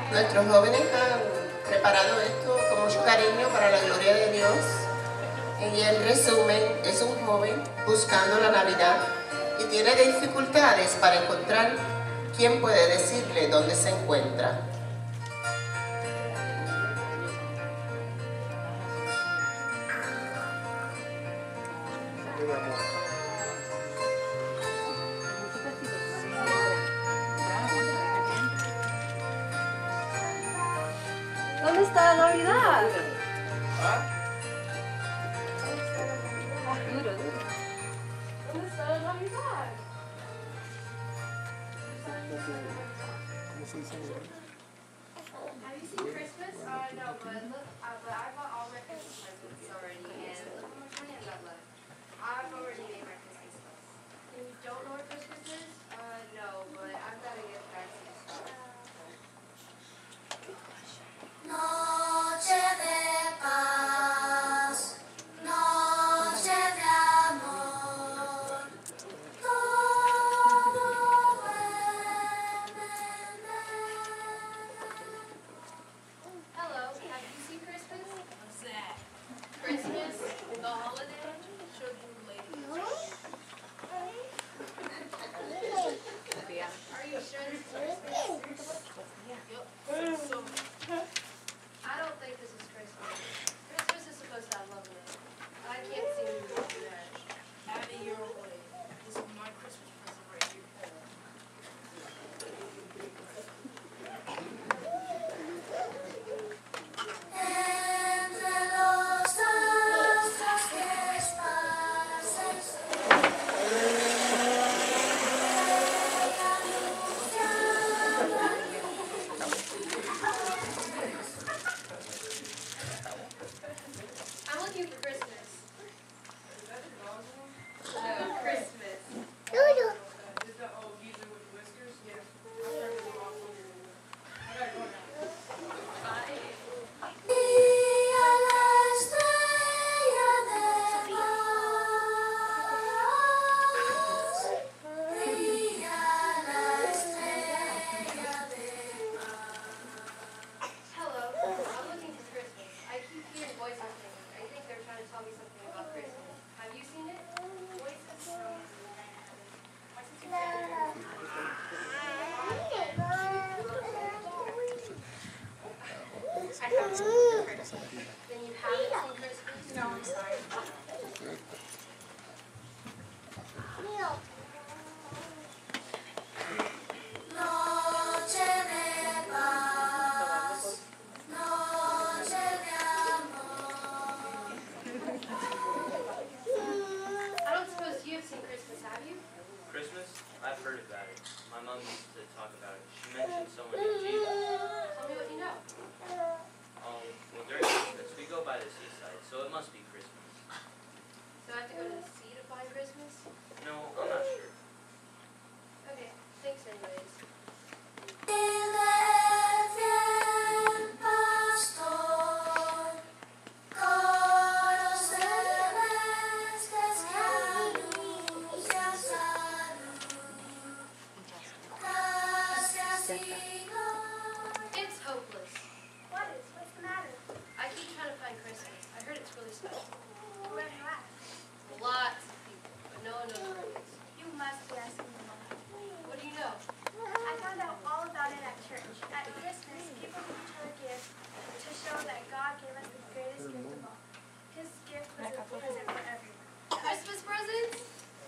Nuestros jóvenes han preparado esto con mucho cariño para la gloria de Dios. Y en resumen, es un joven buscando la Navidad y tiene dificultades para encontrar quién puede decirle dónde se encuentra. ¿Dónde está la Navidad? Duro, duro. ¿Dónde está la Navidad? Have you seen Christmas? No, but I bought all my Christmas presents already, and look how much money I've got left. I've already made my Christmas list. And you don't know what Christmas is? No, but I've got to get back to stuff. Noche de paz, noche de amor, todo Hello, have you seen Christmas? What's that? Christmas, the holiday, children related. Are you sure this is Christmas? Yep. So, I don't think this is Christmas. Christmas is supposed to have love in it. I can't seem to do that. Out of your way. This is my Christmas present right here. entre los astros que I'm looking for Christmas. Is that the dog one? No, Christmas. Is the old geezer with whiskers? Yeah. I'll turn him off on your I gotta go now. Bye. brilla la estrella de paz, brilla la estrella de paz. Hello. I'm looking for Christmas. I keep hearing voices singing. I think they're trying to tell me something about Christmas. Have you seen it? Voices from... I haven't seen Christmas. Then you haven't seen Christmas? No, I'm sorry. Noche de paz, noche de amor. I don't suppose you have seen Christmas, have you? Christmas? I've heard about it. My mom used to talk about it. She mentioned someone named Jesus. Tell me what you know. Well, during Christmas, we go by the seaside, so it must be Christmas. So I have to go to the sea to find Christmas? No, I'm not sure. Okay, thanks anyways. Fiel pastor, coros celestes que anuncian salud. Gracias y gloria. It's hopeless. What is? What's the matter? I keep trying to find Christmas. I heard it's really special. Where are you at? Lots of people, but no one knows where it is. You must be asking me. What do you know? I found out all about it at church. At Christmas, people give each other gifts to show that God gave us the greatest gift of all. His gift was a present for everyone. Christmas presents?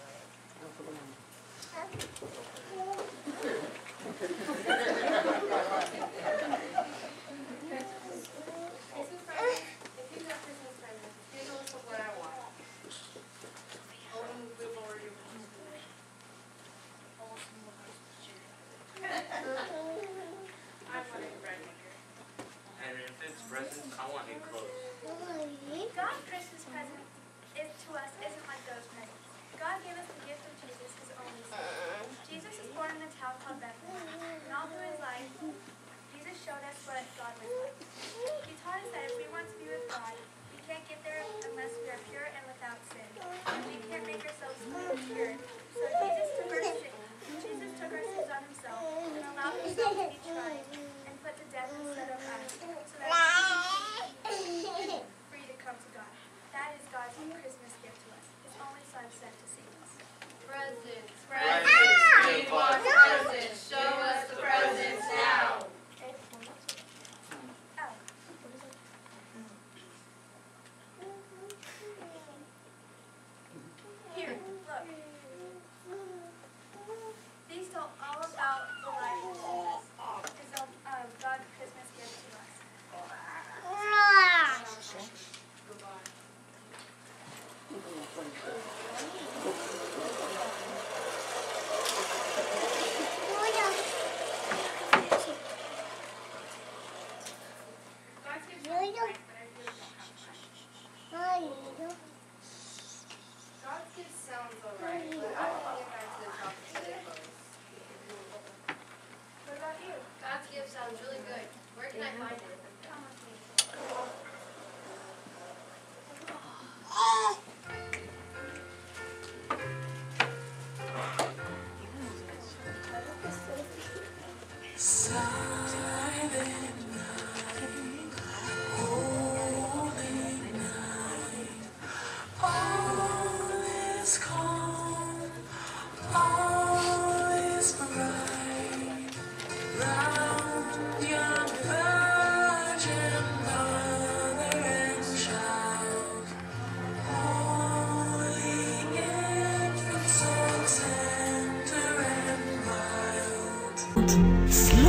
Christmas presents? If you got Christmas presents, here's a list of what I want. We've already I want it right here. And if it's presents, I want new clothes. God's Christmas present to us isn't like those presents. God gave us the gift of Jesus, his only son. Jesus was born in a town called Bethlehem, and all through his life, Jesus showed us what God was like. He taught us that if we want to be with God, we can't get there unless we are pure and without sin. And we can't make ourselves pure. So Jesus took our sins on himself and allowed himself to be tried and put to death really good. Where can I find it? Come with me. Sleep.